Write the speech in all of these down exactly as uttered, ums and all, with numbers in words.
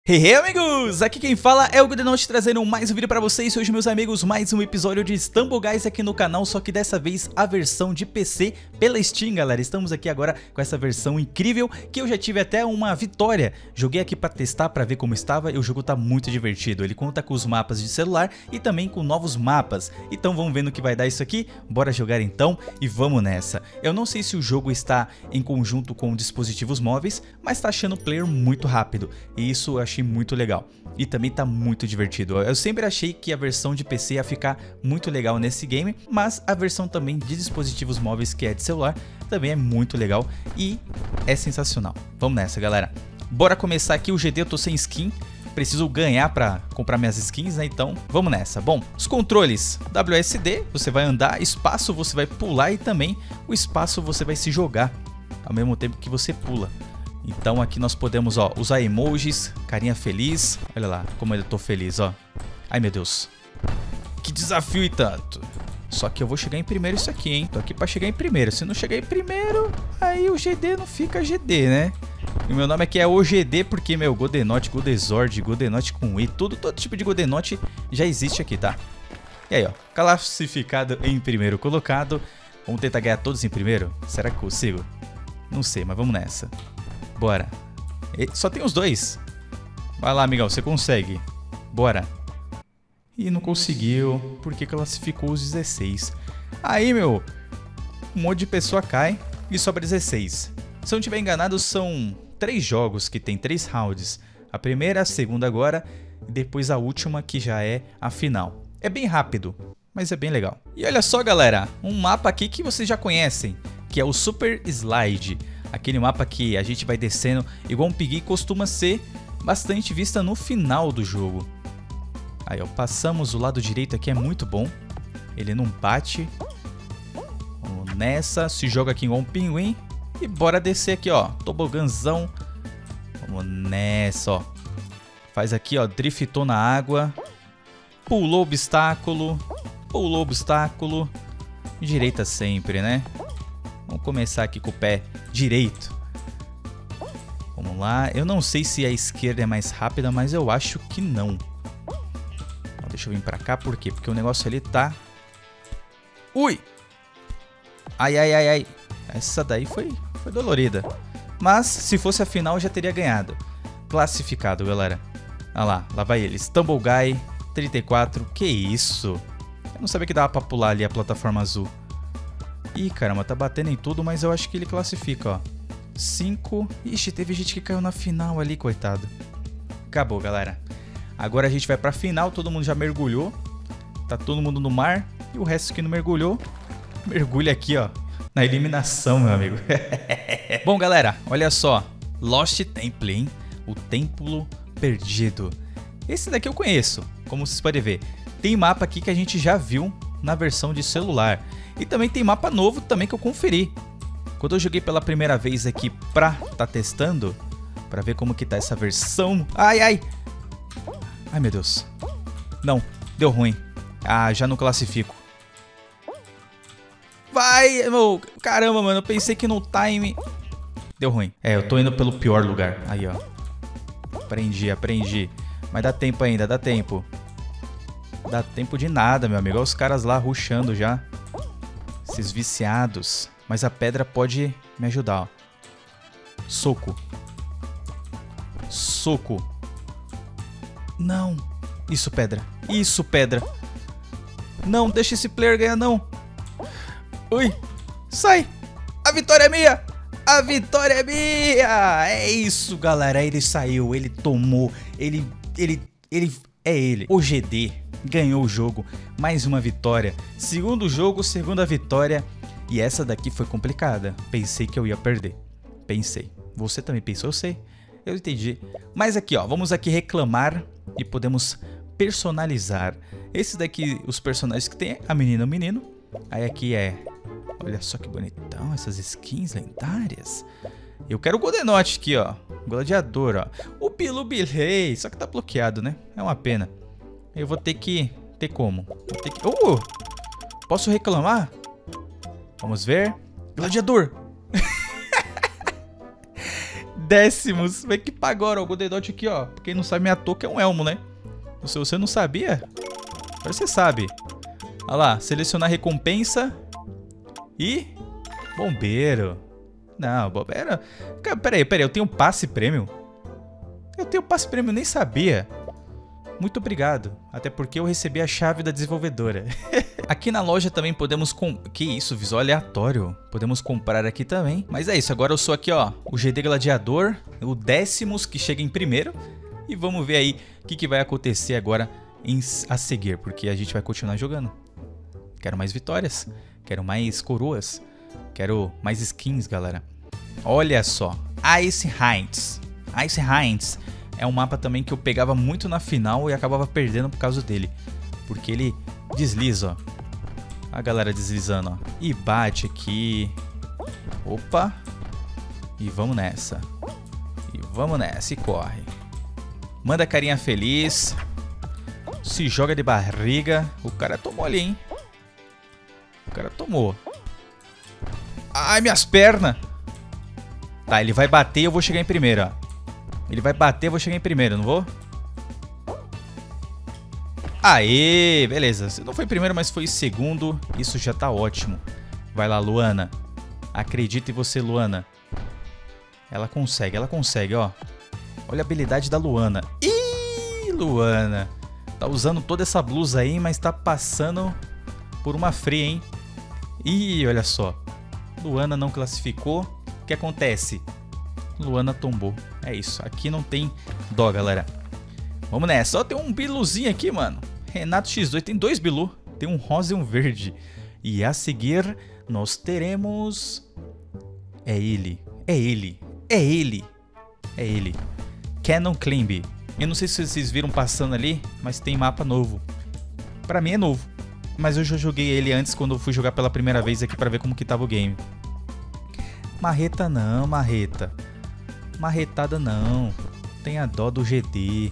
Hey, hey amigos, aqui quem fala é o Goodenote trazendo mais um vídeo pra vocês. Hoje, meus amigos, mais um episódio de Stumble Guys aqui no canal, só que dessa vez a versão de P C pela Steam, galera. Estamos aqui agora com essa versão incrível, que eu já tive até uma vitória. Joguei aqui pra testar, pra ver como estava, e o jogo tá muito divertido. Ele conta com os mapas de celular e também com novos mapas. Então vamos ver no que vai dar isso aqui. Bora jogar então e vamos nessa. Eu não sei se o jogo está em conjunto com dispositivos móveis, mas tá achando o player muito rápido, e isso eu achei muito legal. E também tá muito divertido. Eu sempre achei que a versão de P C ia ficar muito legal nesse game, mas a versão também de dispositivos móveis, que é de celular, também é muito legal e é sensacional. Vamos nessa, galera. Bora começar aqui. O G D eu tô sem skin, preciso ganhar pra comprar minhas skins, né? Então vamos nessa. Bom, os controles W S D, você vai andar, espaço você vai pular, e também o espaço você vai se jogar ao mesmo tempo que você pula. Então aqui nós podemos, ó, usar emojis, carinha feliz. Olha lá como eu tô feliz, ó. Ai, meu Deus. Que desafio e tanto. Só que eu vou chegar em primeiro isso aqui, hein. Tô aqui pra chegar em primeiro. Se não chegar em primeiro, aí o G D não fica G D, né? E o meu nome aqui é o G D porque, meu, Goodenote, Goodezord, Goodenote com I, tudo, todo tipo de Goodenote já existe aqui, tá? E aí, ó, classificado em primeiro colocado. Vamos tentar ganhar todos em primeiro? Será que consigo? Não sei, mas vamos nessa. Bora. Só tem os dois. Vai lá, amigão, você consegue. Bora. E não conseguiu, porque classificou os dezesseis. Aí, meu, um monte de pessoa cai e sobra dezesseis. Se eu não estiver enganado, são três jogos que tem três rounds. A primeira, a segunda agora, e depois a última, que já é a final. É bem rápido, mas é bem legal. E olha só, galera, um mapa aqui que vocês já conhecem, que é o Super Slide. Aquele mapa que a gente vai descendo igual um piggy, costuma ser bastante vista no final do jogo. Aí, ó, passamos o lado direito aqui, é muito bom. Ele não bate. Vamos nessa, se joga aqui igual um pinguim. E bora descer aqui, ó, toboganzão. Vamos nessa, ó. Faz aqui, ó, driftou na água. Pulou o obstáculo. Pulou o obstáculo. Direita sempre, né? Vamos começar aqui com o pé direito. Vamos lá. Eu não sei se a esquerda é mais rápida, mas eu acho que não. Deixa eu vir pra cá. Por quê? Porque o negócio ali tá... Ui! Ai, ai, ai, ai. Essa daí foi, foi dolorida. Mas se fosse a final eu já teria ganhado. Classificado, galera. Olha lá. Lá vai ele. Stumble Guy trinta e quatro. Que isso? Eu não sabia que dava pra pular ali a plataforma azul. Ih, caramba, tá batendo em tudo, mas eu acho que ele classifica, ó. cinco. Ixi, teve gente que caiu na final ali, coitado. Acabou, galera. Agora a gente vai pra final, todo mundo já mergulhou. Tá todo mundo no mar. E o resto que não mergulhou, mergulha aqui, ó, na eliminação, meu amigo. Bom, galera, olha só. Lost Temple, hein? O Templo Perdido. Esse daqui eu conheço, como vocês podem ver. Tem mapa aqui que a gente já viu na versão de celular. E também tem mapa novo também que eu conferi. Quando eu joguei pela primeira vez aqui pra tá testando, pra ver como que tá essa versão. Ai, ai. Ai, meu Deus. Não, deu ruim. Ah, já não classifico. Vai, meu. Caramba, mano, eu pensei que no time... Deu ruim. É, eu tô indo pelo pior lugar. Aí, ó. Aprendi, aprendi. Mas dá tempo ainda, dá tempo. Dá tempo de nada, meu amigo. Olha os caras lá rushando já. Esses viciados. Mas a pedra pode me ajudar, ó. Soco. Soco. Não. Isso, pedra. Isso, pedra. Não, deixa esse player ganhar, não. Ui. Sai. A vitória é minha. A vitória é minha. É isso, galera. Ele saiu. Ele tomou. Ele... Ele... Ele... É ele. O G D ganhou o jogo. Mais uma vitória. Segundo jogo, segunda vitória. E essa daqui foi complicada. Pensei que eu ia perder. Pensei. Você também pensou? Eu sei. Eu entendi. Mas aqui, ó. Vamos aqui reclamar. E podemos personalizar. Esse daqui, os personagens que tem. A menina e o menino. Aí aqui é... Olha só que bonitão. Essas skins lendárias. Eu quero o Goodenote aqui, ó. Gladiador, ó. O Bilu Bilhei. Só que tá bloqueado, né? É uma pena. Eu vou ter que... Ter como? Vou ter que... Uh! Posso reclamar? Vamos ver. Gladiador. Décimos. Vai que agora, ó. O Godenote aqui, ó. Quem não sabe, minha touca é um elmo, né? Se você não sabia, agora você sabe. Olha lá. Selecionar recompensa. E... bombeiro. Não, bombeiro... Pera aí, pera aí. Eu tenho passe prêmio? Eu tenho passe prêmio, nem sabia. Muito obrigado. Até porque eu recebi a chave da desenvolvedora. Aqui na loja também podemos... Com... Que isso, visual aleatório. Podemos comprar aqui também. Mas é isso, agora eu sou aqui, ó. O G D Gladiador. O Décimos, que chega em primeiro. E vamos ver aí o que, que vai acontecer agora em... a seguir. Porque a gente vai continuar jogando. Quero mais vitórias. Quero mais coroas. Quero mais skins, galera. Olha só. Ice Heights. Ice Heights é um mapa também que eu pegava muito na final e acabava perdendo por causa dele. Porque ele desliza, ó. A galera deslizando, ó. E bate aqui. Opa. E vamos nessa. E vamos nessa. E corre. Manda carinha feliz. Se joga de barriga. O cara tomou ali, hein? O cara tomou. Ai, minhas pernas. Tá, ele vai bater e eu vou chegar em primeiro, ó. Ele vai bater, eu vou chegar em primeiro, não vou? Aê, beleza. Você não foi primeiro, mas foi segundo. Isso já tá ótimo. Vai lá, Luana. Acredita em você, Luana. Ela consegue, ela consegue, ó. Olha a habilidade da Luana. Ih, Luana. Tá usando toda essa blusa aí, mas tá passando por uma fria, hein? Ih, olha só. Luana não classificou. O que acontece? Luana tombou. É isso. Aqui não tem dó, galera. Vamos nessa. Ó, tem um biluzinho aqui, mano. Renato X dois. Tem dois bilu. Tem um rosa e um verde. E a seguir, nós teremos... É ele. É ele. É ele. É ele. Cannon Climb. Eu não sei se vocês viram passando ali, mas tem mapa novo. Pra mim é novo. Mas eu já joguei ele antes, quando eu fui jogar pela primeira vez aqui pra ver como que tava o game. Marreta não, marreta. Marretada não. Tenha dó do G D.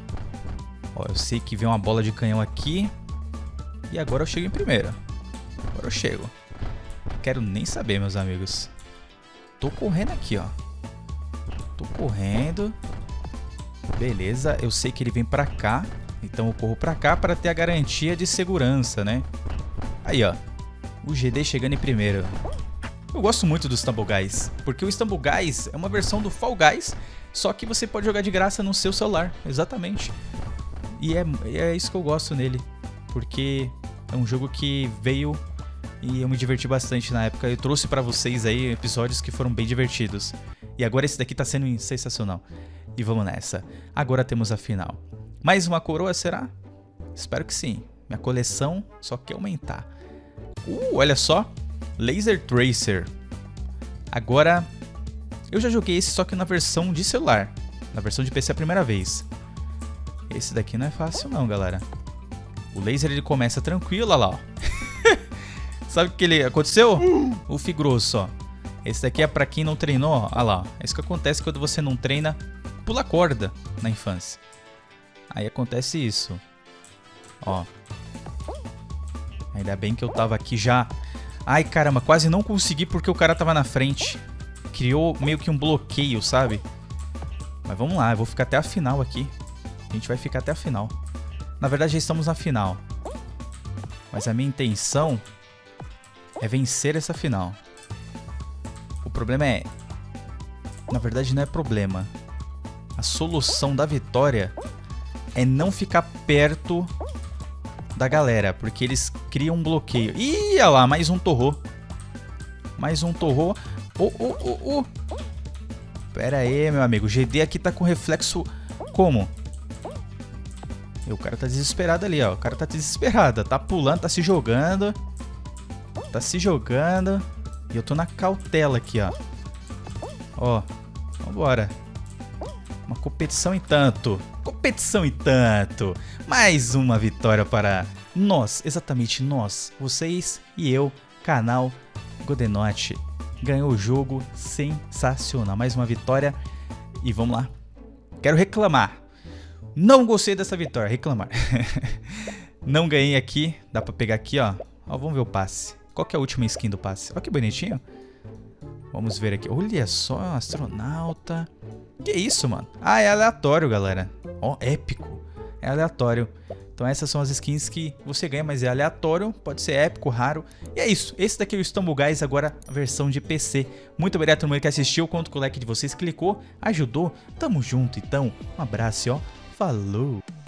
Ó, eu sei que vem uma bola de canhão aqui. E agora eu chego em primeira. Agora eu chego. Quero nem saber, meus amigos. Tô correndo aqui, ó. Tô correndo. Beleza, eu sei que ele vem pra cá. Então eu corro pra cá para ter a garantia de segurança, né? Aí, ó. O G D chegando em primeiro. Eu gosto muito do Stumble Guys, porque o Stumble Guys é uma versão do Fall Guys, só que você pode jogar de graça no seu celular, exatamente. E é, é isso que eu gosto nele, porque é um jogo que veio e eu me diverti bastante na época. Eu trouxe pra vocês aí episódios que foram bem divertidos. E agora esse daqui tá sendo sensacional. E vamos nessa. Agora temos a final. Mais uma coroa, será? Espero que sim. Minha coleção só quer aumentar. Uh, olha só. Laser Tracer. Agora, eu já joguei esse só que na versão de celular. Na versão de P C a primeira vez. Esse daqui não é fácil não, galera. O laser ele começa tranquilo, olha lá, ó. Sabe o que ele aconteceu? O Figrosso, ó. Esse daqui é pra quem não treinou, ó. Olha lá, ó. É isso que acontece quando você não treina. Pula corda na infância. Aí acontece isso. Ó. Ainda bem que eu tava aqui já... Ai, caramba, quase não consegui porque o cara tava na frente. Criou meio que um bloqueio, sabe? Mas vamos lá, eu vou ficar até a final aqui. A gente vai ficar até a final. Na verdade, já estamos na final. Mas a minha intenção é vencer essa final. O problema é... Na verdade, não é problema. A solução da vitória é não ficar perto da galera, porque eles criam um bloqueio. Ih, olha lá, mais um torrou. Mais um torrou. Oh, oh, oh, oh. Pera aí, meu amigo. O G D aqui tá com reflexo como? E o cara tá desesperado ali, ó. O cara tá desesperado. Tá pulando, tá se jogando. Tá se jogando. E eu tô na cautela aqui, ó. Ó, vambora. Uma competição em tanto. Competição em tanto. Mais uma vitória para nós. Exatamente nós. Vocês e eu. Canal Godenote. Ganhou o jogo. Sensacional. Mais uma vitória. E vamos lá. Quero reclamar. Não gostei dessa vitória. Reclamar. Não ganhei aqui. Dá pra pegar aqui, ó. Ó, vamos ver o passe. Qual que é a última skin do passe? Olha que bonitinho. Vamos ver aqui. Olha só, astronauta. Que isso, mano? Ah, é aleatório, galera. Ó, épico. É aleatório. Então essas são as skins que você ganha, mas é aleatório, pode ser épico, raro. E é isso, esse daqui é o Stumble Guys, agora a versão de P C. Muito obrigado a todo mundo que assistiu, conto com o like de vocês, clicou, ajudou. Tamo junto então, um abraço e ó, falou!